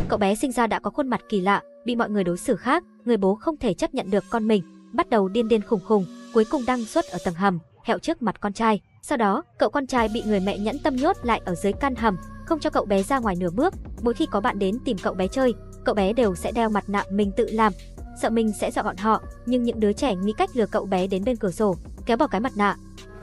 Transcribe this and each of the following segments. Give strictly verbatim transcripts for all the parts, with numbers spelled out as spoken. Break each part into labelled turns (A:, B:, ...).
A: Cậu bé sinh ra đã có khuôn mặt kỳ lạ, bị mọi người đối xử khác, người bố không thể chấp nhận được con mình, bắt đầu điên điên khùng khùng, cuối cùng đăng xuất ở tầng hầm, hẹo trước mặt con trai. Sau đó, cậu con trai bị người mẹ nhẫn tâm nhốt lại ở dưới căn hầm, không cho cậu bé ra ngoài nửa bước. Mỗi khi có bạn đến tìm cậu bé chơi, cậu bé đều sẽ đeo mặt nạ mình tự làm, sợ mình sẽ dọa bọn họ, nhưng những đứa trẻ nghĩ cách lừa cậu bé đến bên cửa sổ, kéo bỏ cái mặt nạ.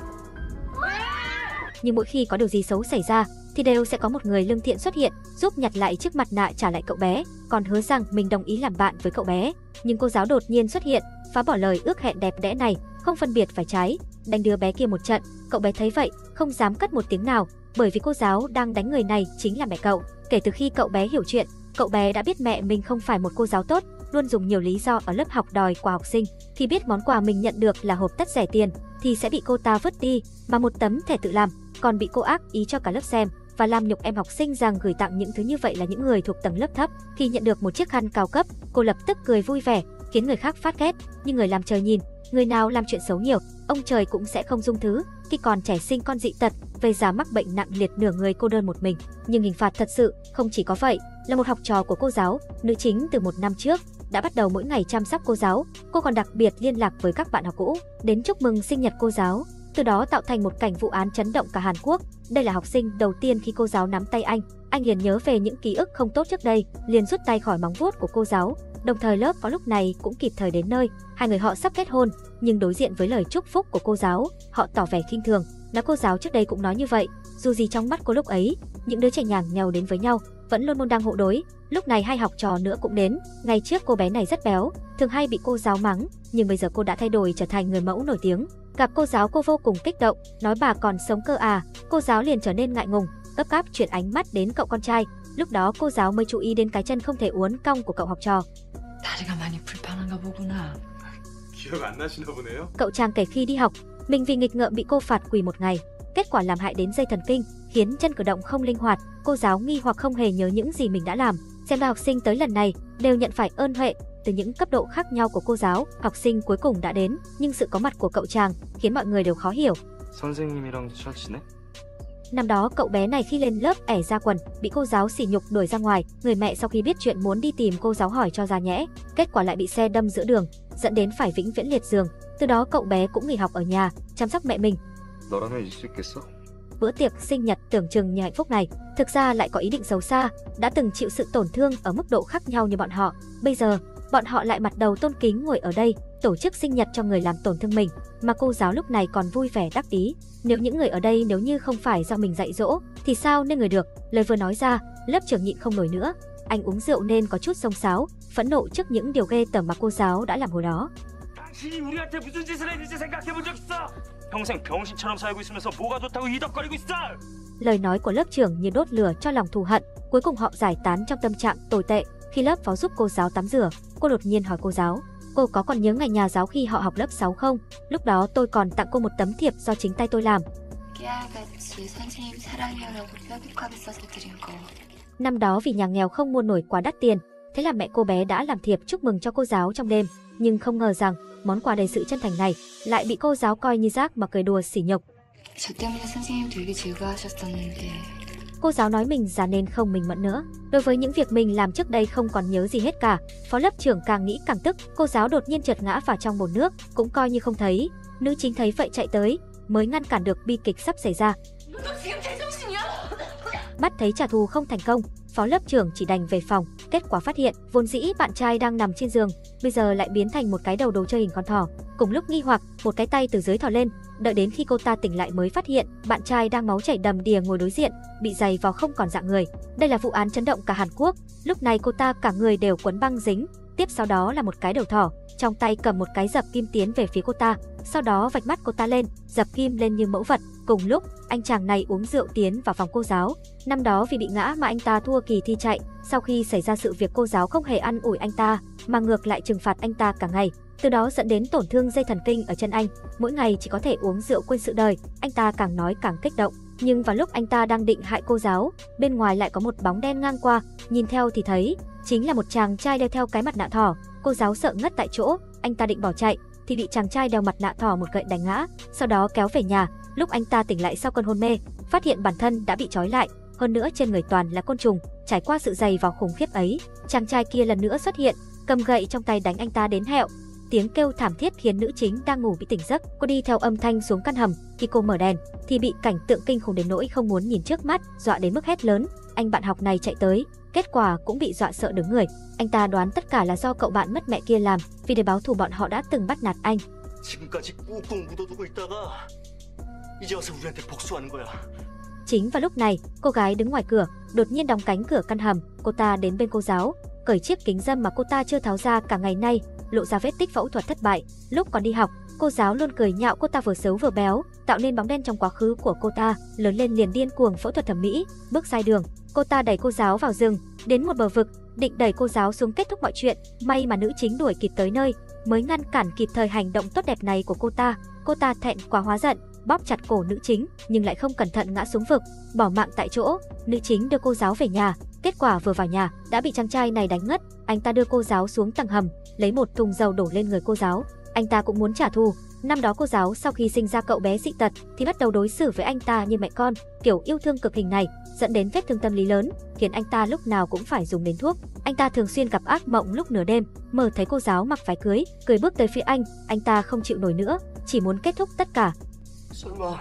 A: Nhưng mỗi khi có điều gì xấu xảy ra, thì đều sẽ có một người lương thiện xuất hiện, giúp nhặt lại chiếc mặt nạ trả lại cậu bé, còn hứa rằng mình đồng ý làm bạn với cậu bé. Nhưng cô giáo đột nhiên xuất hiện, phá bỏ lời ước hẹn đẹp đẽ này, không phân biệt phải trái, đánh đứa bé kia một trận. Cậu bé thấy vậy, không dám cất một tiếng nào, bởi vì cô giáo đang đánh người này chính là mẹ cậu. Kể từ khi cậu bé hiểu chuyện, cậu bé đã biết mẹ mình không phải một cô giáo tốt, luôn dùng nhiều lý do ở lớp học đòi quà học sinh. Khi biết món quà mình nhận được là hộp tất rẻ tiền, thì sẽ bị cô ta vứt đi, mà một tấm thẻ tự làm, còn bị cô ác ý cho cả lớp xem và làm nhục em học sinh rằng gửi tặng những thứ như vậy là những người thuộc tầng lớp thấp. Khi nhận được một chiếc khăn cao cấp, cô lập tức cười vui vẻ, khiến người khác phát ghét, nhưng người làm trời nhìn, người nào làm chuyện xấu nhiều, ông trời cũng sẽ không dung thứ. Khi còn trẻ sinh con dị tật, về già mắc bệnh nặng liệt nửa người cô đơn một mình. Nhưng hình phạt thật sự không chỉ có vậy, là một học trò của cô giáo, nữ chính từ một năm trước, đã bắt đầu mỗi ngày chăm sóc cô giáo. Cô còn đặc biệt liên lạc với các bạn học cũ, đến chúc mừng sinh nhật cô giáo, từ đó tạo thành một cảnh vụ án chấn động cả Hàn Quốc. Đây là học sinh đầu tiên khi cô giáo nắm tay anh, anh liền nhớ về những ký ức không tốt trước đây, liền rút tay khỏi móng vuốt của cô giáo. Đồng thời lớp có lúc này cũng kịp thời đến nơi, hai người họ sắp kết hôn, nhưng đối diện với lời chúc phúc của cô giáo, họ tỏ vẻ khinh thường. Nói cô giáo trước đây cũng nói như vậy, dù gì trong mắt cô lúc ấy, những đứa trẻ nhàng nhào đến với nhau, vẫn luôn môn đang hộ đối. Lúc này hai học trò nữa cũng đến. Ngày trước cô bé này rất béo, thường hay bị cô giáo mắng, nhưng bây giờ cô đã thay đổi trở thành người mẫu nổi tiếng. Gặp cô giáo cô vô cùng kích động, nói bà còn sống cơ à. Cô giáo liền trở nên ngại ngùng, gấp gáp chuyển ánh mắt đến cậu con trai. Lúc đó cô giáo mới chú ý đến cái chân không thể uốn cong của cậu học trò. Cậu chàng kể khi đi học, mình vì nghịch ngợm bị cô phạt quỳ một ngày, kết quả làm hại đến dây thần kinh, khiến chân cử động không linh hoạt. Cô giáo nghi hoặc không hề nhớ những gì mình đã làm. Xem ra học sinh tới lần này đều nhận phải ơn huệ. Từ những cấp độ khác nhau của cô giáo, học sinh cuối cùng đã đến, nhưng sự có mặt của cậu chàng khiến mọi người đều khó hiểu. Năm đó cậu bé này khi lên lớp ẻ ra quần, bị cô giáo sỉ nhục đuổi ra ngoài. Người mẹ sau khi biết chuyện muốn đi tìm cô giáo hỏi cho ra nhẽ, kết quả lại bị xe đâm giữa đường, dẫn đến phải vĩnh viễn liệt giường. Từ đó cậu bé cũng nghỉ học ở nhà, chăm sóc mẹ mình. Bữa tiệc sinh nhật tưởng chừng như hạnh phúc này, thực ra lại có ý định xấu xa, đã từng chịu sự tổn thương ở mức độ khác nhau như bọn họ. Bây giờ, bọn họ lại mặt đầu tôn kính ngồi ở đây, tổ chức sinh nhật cho người làm tổn thương mình, mà cô giáo lúc này còn vui vẻ đắc ý. Nếu những người ở đây nếu như không phải do mình dạy dỗ, thì sao nên người được. Lời vừa nói ra, lớp trưởng nhịn không nổi nữa. Anh uống rượu nên có chút xông xáo, phẫn nộ trước những điều ghê tởm mà cô giáo đã làm hồi đó. Lời nói của lớp trưởng như đốt lửa cho lòng thù hận. Cuối cùng họ giải tán trong tâm trạng tồi tệ. Khi lớp phó giúp cô giáo tắm rửa, cô đột nhiên hỏi cô giáo, cô có còn nhớ ngày nhà giáo khi họ học lớp sáu không? Lúc đó tôi còn tặng cô một tấm thiệp do chính tay tôi làm. Năm đó vì nhà nghèo không mua nổi quá đắt tiền, thế là mẹ cô bé đã làm thiệp chúc mừng cho cô giáo trong đêm. Nhưng không ngờ rằng món quà đầy sự chân thành này lại bị cô giáo coi như rác mà cười đùa sỉ nhục. Cô giáo nói mình già nên không mình mẫn nữa. Đối với những việc mình làm trước đây không còn nhớ gì hết cả. Phó lớp trưởng càng nghĩ càng tức. Cô giáo đột nhiên trượt ngã vào trong bồn nước, cũng coi như không thấy. Nữ chính thấy vậy chạy tới, mới ngăn cản được bi kịch sắp xảy ra. Mắt thấy trả thù không thành công, phó lớp trưởng chỉ đành về phòng. Kết quả phát hiện, vốn dĩ bạn trai đang nằm trên giường, bây giờ lại biến thành một cái đầu đồ chơi hình con thỏ. Cùng lúc nghi hoặc, một cái tay từ dưới thò lên. Đợi đến khi cô ta tỉnh lại mới phát hiện, bạn trai đang máu chảy đầm đìa ngồi đối diện, bị giày vào không còn dạng người. Đây là vụ án chấn động cả Hàn Quốc. Lúc này cô ta cả người đều quấn băng dính. Tiếp sau đó là một cái đầu thỏ, trong tay cầm một cái dập kim tiến về phía cô ta. Sau đó vạch mắt cô ta lên, dập kim lên như mẫu vật. Cùng lúc, anh chàng này uống rượu tiến vào phòng cô giáo. Năm đó vì bị ngã mà anh ta thua kỳ thi chạy. Sau khi xảy ra sự việc, cô giáo không hề ăn ủi anh ta, mà ngược lại trừng phạt anh ta cả ngày. Từ đó dẫn đến tổn thương dây thần kinh ở chân anh. Mỗi ngày chỉ có thể uống rượu quên sự đời. Anh ta càng nói càng kích động. Nhưng vào lúc anh ta đang định hại cô giáo, bên ngoài lại có một bóng đen ngang qua. Nhìn theo thì thấy chính là một chàng trai đeo theo cái mặt nạ thỏ. Cô giáo sợ ngất tại chỗ. Anh ta định bỏ chạy thì bị chàng trai đeo mặt nạ thỏ một gậy đánh ngã, sau đó kéo về nhà. Lúc anh ta tỉnh lại sau cơn hôn mê, phát hiện bản thân đã bị trói lại, hơn nữa trên người toàn là côn trùng. Trải qua sự dày vò khủng khiếp ấy, chàng trai kia lần nữa xuất hiện, cầm gậy trong tay đánh anh ta đến hẹo. Tiếng kêu thảm thiết khiến nữ chính đang ngủ bị tỉnh giấc. Cô đi theo âm thanh xuống căn hầm, khi cô mở đèn thì bị cảnh tượng kinh khủng đến nỗi không muốn nhìn trước mắt, dọa đến mức hét lớn. Anh bạn học này chạy tới, kết quả cũng bị dọa sợ đứng người. Anh ta đoán tất cả là do cậu bạn mất mẹ kia làm, vì để báo thù bọn họ đã từng bắt nạt anh. Chính vào lúc này, cô gái đứng ngoài cửa đột nhiên đóng cánh cửa căn hầm. Cô ta đến bên cô giáo, cởi chiếc kính râm mà cô ta chưa tháo ra cả ngày nay, lộ ra vết tích phẫu thuật thất bại. Lúc còn đi học, cô giáo luôn cười nhạo cô ta vừa xấu vừa béo, tạo nên bóng đen trong quá khứ của cô ta. Lớn lên liền điên cuồng phẫu thuật thẩm mỹ. Bước sai đường, cô ta đẩy cô giáo vào rừng, đến một bờ vực, định đẩy cô giáo xuống kết thúc mọi chuyện. May mà nữ chính đuổi kịp tới nơi, mới ngăn cản kịp thời hành động tốt đẹp này của cô ta. Cô ta thẹn quá hóa giận, bóp chặt cổ nữ chính, nhưng lại không cẩn thận ngã xuống vực, bỏ mạng tại chỗ. Nữ chính đưa cô giáo về nhà, kết quả vừa vào nhà đã bị chàng trai này đánh ngất. Anh ta đưa cô giáo xuống tầng hầm, lấy một thùng dầu đổ lên người cô giáo. Anh ta cũng muốn trả thù. Năm đó cô giáo sau khi sinh ra cậu bé dị tật thì bắt đầu đối xử với anh ta như mẹ con, kiểu yêu thương cực hình này dẫn đến vết thương tâm lý lớn, khiến anh ta lúc nào cũng phải dùng đến thuốc. Anh ta thường xuyên gặp ác mộng lúc nửa đêm, mơ thấy cô giáo mặc váy cưới, cười bước tới phía anh. Anh ta không chịu nổi nữa, chỉ muốn kết thúc tất cả.
B: 설마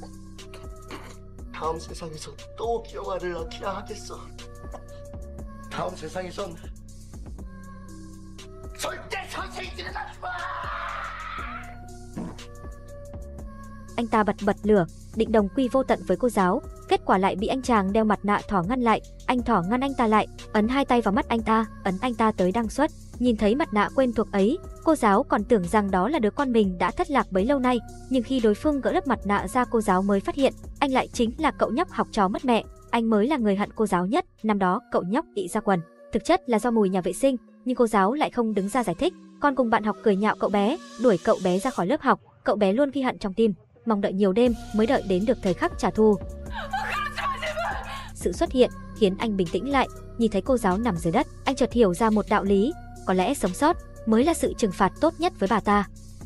B: 다음 세상에서 또 기영아를 낳기나 하겠어. 다음 세상에선 절대 선생님들은 하지 마.
A: Anh ta bật bật lửa, định đồng quy vô tận với cô giáo, kết quả lại bị anh chàng đeo mặt nạ thỏ ngăn lại. Anh thỏ ngăn anh ta lại, ấn hai tay vào mắt anh ta, ấn anh ta tới đăng xuất. Nhìn thấy mặt nạ quen thuộc ấy, cô giáo còn tưởng rằng đó là đứa con mình đã thất lạc bấy lâu nay, nhưng khi đối phương gỡ lớp mặt nạ ra, cô giáo mới phát hiện anh lại chính là cậu nhóc học trò mất mẹ. Anh mới là người hận cô giáo nhất. Năm đó cậu nhóc bị ra quần, thực chất là do mùi nhà vệ sinh, nhưng cô giáo lại không đứng ra giải thích, còn cùng bạn học cười nhạo cậu bé, đuổi cậu bé ra khỏi lớp học. Cậu bé luôn ghi hận trong tim, mong đợi nhiều đêm mới đợi đến được thời khắc trả thù. Sự xuất hiện khiến anh bình tĩnh lại, nhìn thấy cô giáo nằm dưới đất, anh chợt hiểu ra một đạo lý, có lẽ sống sót mới là sự trừng phạt tốt nhất với bà ta.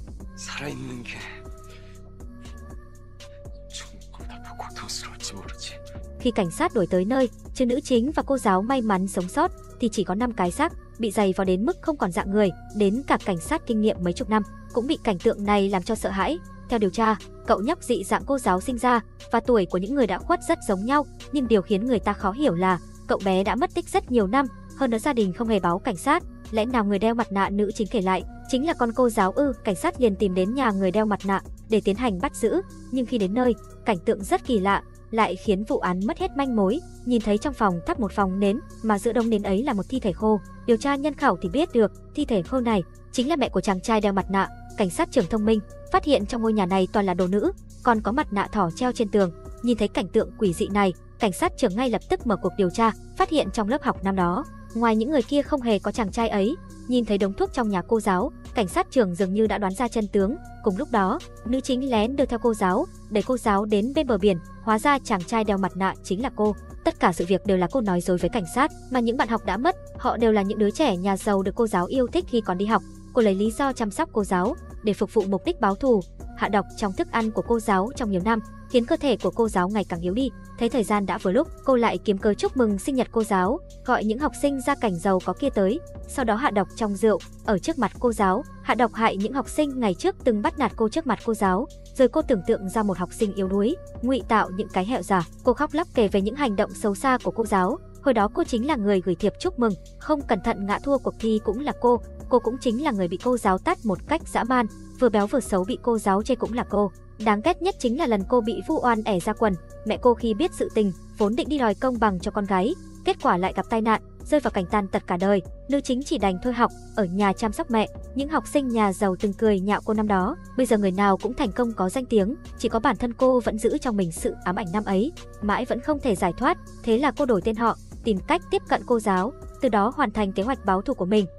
A: Khi cảnh sát đuổi tới nơi, trừ nữ chính và cô giáo may mắn sống sót thì chỉ có năm cái xác bị dày vào đến mức không còn dạng người. Đến cả cảnh sát kinh nghiệm mấy chục năm cũng bị cảnh tượng này làm cho sợ hãi. Theo điều tra, cậu nhóc dị dạng cô giáo sinh ra và tuổi của những người đã khuất rất giống nhau, nhưng điều khiến người ta khó hiểu là cậu bé đã mất tích rất nhiều năm, hơn nữa gia đình không hề báo cảnh sát. Lẽ nào người đeo mặt nạ nữ chính kể lại chính là con cô giáo ư? Cảnh sát liền tìm đến nhà người đeo mặt nạ để tiến hành bắt giữ, nhưng khi đến nơi, cảnh tượng rất kỳ lạ, lại khiến vụ án mất hết manh mối. Nhìn thấy trong phòng thắp một phòng nến, mà giữa đống nến ấy là một thi thể khô. Điều tra nhân khẩu thì biết được, thi thể khô này chính là mẹ của chàng trai đeo mặt nạ. Cảnh sát trưởng thông minh, phát hiện trong ngôi nhà này toàn là đồ nữ, còn có mặt nạ thỏ treo trên tường. Nhìn thấy cảnh tượng quỷ dị này, cảnh sát trưởng ngay lập tức mở cuộc điều tra, phát hiện trong lớp học năm đó, ngoài những người kia không hề có chàng trai ấy. Nhìn thấy đống thuốc trong nhà cô giáo, cảnh sát trưởng dường như đã đoán ra chân tướng. Cùng lúc đó, nữ chính lén đưa theo cô giáo, đẩy cô giáo đến bên bờ biển, hóa ra chàng trai đeo mặt nạ chính là cô. Tất cả sự việc đều là cô nói dối với cảnh sát, mà những bạn học đã mất, họ đều là những đứa trẻ nhà giàu được cô giáo yêu thích khi còn đi học. Cô lấy lý do chăm sóc cô giáo để phục vụ mục đích báo thù, hạ độc trong thức ăn của cô giáo trong nhiều năm, khiến cơ thể của cô giáo ngày càng yếu đi. Thấy thời gian đã vừa lúc, cô lại kiếm cớ chúc mừng sinh nhật cô giáo, gọi những học sinh gia cảnh giàu có kia tới, sau đó hạ độc trong rượu ở trước mặt cô giáo, hạ độc hại những học sinh ngày trước từng bắt nạt cô trước mặt cô giáo. Rồi cô tưởng tượng ra một học sinh yếu đuối, ngụy tạo những cái hẹo giả. Cô khóc lóc kể về những hành động xấu xa của cô giáo. Hồi đó cô chính là người gửi thiệp chúc mừng, không cẩn thận ngã thua cuộc thi cũng là cô. Cô cũng chính là người bị cô giáo tát một cách dã man, vừa béo vừa xấu bị cô giáo chê cũng là cô. Đáng ghét nhất chính là lần cô bị vu oan ẻ ra quần. Mẹ cô khi biết sự tình, vốn định đi đòi công bằng cho con gái, kết quả lại gặp tai nạn, rơi vào cảnh tàn tật cả đời. Nữ chính chỉ đành thôi học, ở nhà chăm sóc mẹ. Những học sinh nhà giàu từng cười nhạo cô năm đó, bây giờ người nào cũng thành công có danh tiếng, chỉ có bản thân cô vẫn giữ trong mình sự ám ảnh năm ấy, mãi vẫn không thể giải thoát. Thế là cô đổi tên họ, tìm cách tiếp cận cô giáo, từ đó hoàn thành kế hoạch báo thù của mình.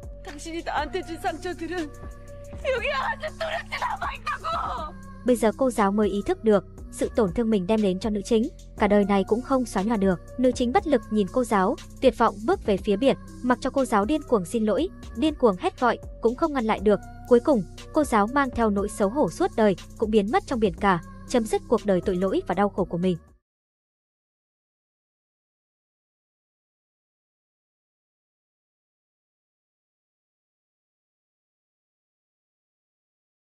A: Bây giờ cô giáo mới ý thức được sự tổn thương mình đem đến cho nữ chính, cả đời này cũng không xóa nhòa được. Nữ chính bất lực nhìn cô giáo, tuyệt vọng bước về phía biển, mặc cho cô giáo điên cuồng xin lỗi, điên cuồng hét gọi, cũng không ngăn lại được. Cuối cùng, cô giáo mang theo nỗi xấu hổ suốt đời, cũng biến mất trong biển cả, chấm dứt cuộc đời tội lỗi và đau khổ của mình.